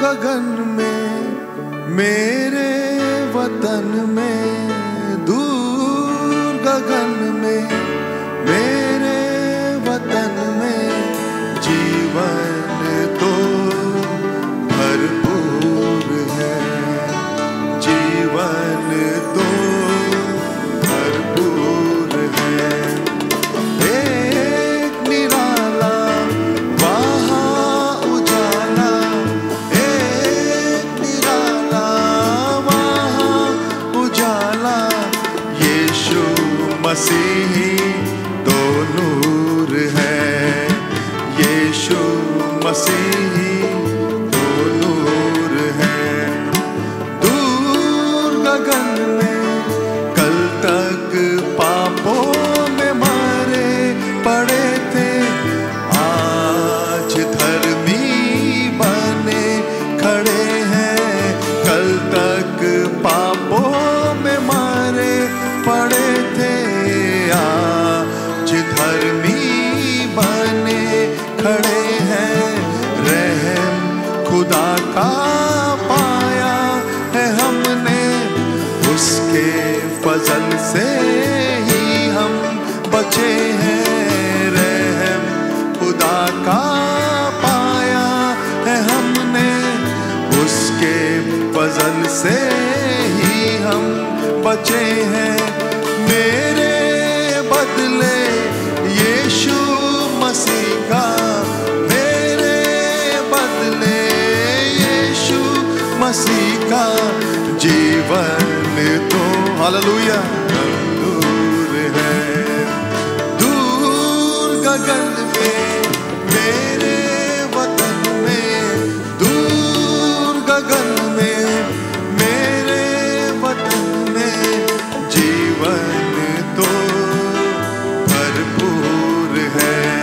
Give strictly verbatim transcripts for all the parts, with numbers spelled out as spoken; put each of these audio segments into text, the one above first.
गगन में, मेरे वतन में, दूर गगन में, मेरे वतन में जीवन तो भरपूर है, जीवन तो भरपूर है। एक निराला वहाँ उजाला, एक निराला वहाँ उजाला, यीशु मसीही तो नूर है, यीशु मसीही तो नूर है। दूर गगन में कल तक पापों में मारे पड़े थे, आज धर्मी बने खड़े हैं। कल तक पापों में मारे पड़े थे, आज धर्मी बने खड़े हैं। रहम खुदा का पाया है हमने, उसके फजल से ही हम बचे हैं। रहम खुदा का पाया है हमने, उसके फजल से ही हम बचे हैं। मेरे बदले यीशु मसीह का, मेरे बदले यीशु मसीह का जीवन तो हालेलुया दूर है। दूर गगन में, मेरे वतन में, दूर गगन में, मेरे वतन में जीवन तो भरपूर है।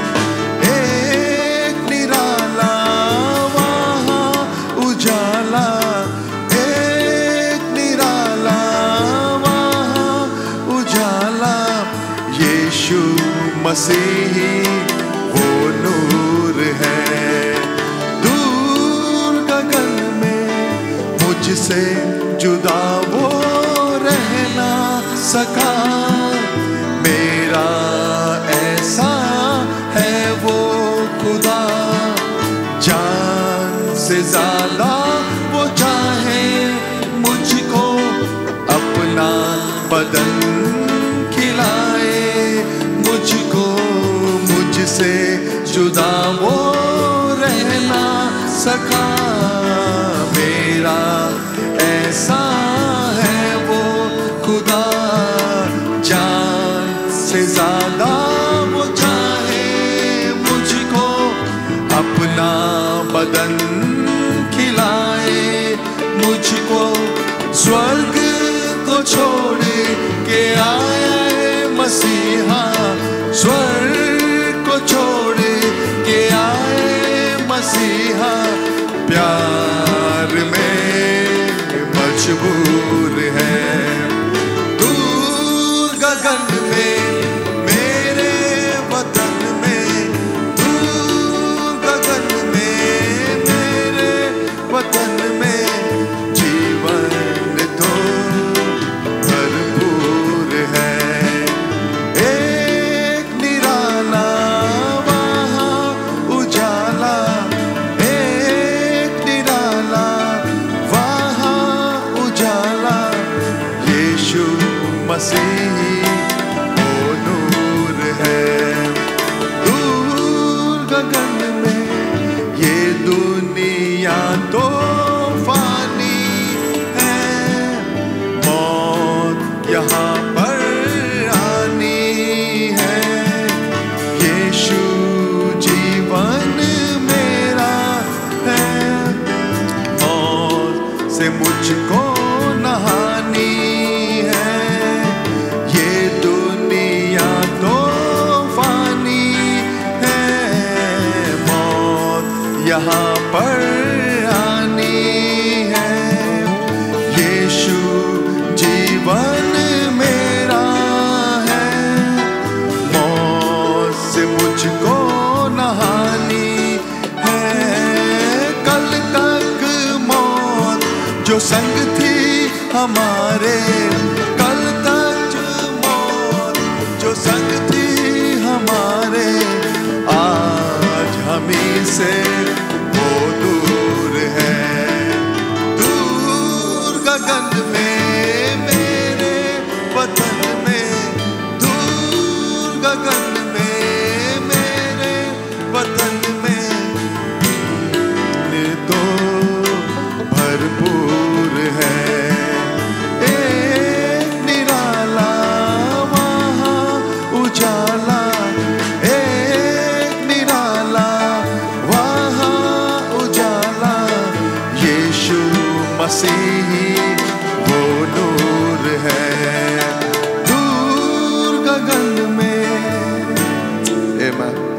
एक निराला वहाँ उजाला, एक निराला वहाँ उजाला, यीशु मसीही वो नूर है। दूर गगन में मुझसे जुदा वो रह ना सका, मेरा ऐसा है वो खुदा। जान से ज्यादा वो चाहे मुझको अपना बदन खिलाए, मुझको मुझसे जुदा वो रह ना सका। मेरा ऐसा है वो खुदा, जान से ज्यादा वो चाहे मुझको अपना बदन खिलाए, मुझको स्वर्ग को छोड़ के आया है मसीहा, स्वर्ग को छोड़ के आए मसीहा। प्यार में मजबूर है। दूर गगन में, मेरे वतन में, दूर गगन में, मेरे वतन में जीवन तो भरपूर है। एक निराला वहाँ उजाला, एक निराला वहाँ उजाला, यीशु मसीही वो नूर है। दूर गगन में ये दुनिया तो फानी है, मौत यहाँ पर आनी है। यीशु जीवन मेरा है, मौत से मुझको नहानी है। ये दुनिया तो फानी है, मौत यहाँ पर आनी है। यीशु जीवन मेरा है, मौत से मुझको नहानी है। कल तक जो संग थी हमारे कल तक मौत, जो संग थी हमारे आज हमी से वो दूर है। दूर गगन में मेरे वतन में, दूर गगन में मेरे वतन में तो भरपूर है। एक निराला वहाँ उजाला, एक निराला वहाँ उजाला, यीशु मसीही वो नूर है दूर गगन में। आमीन।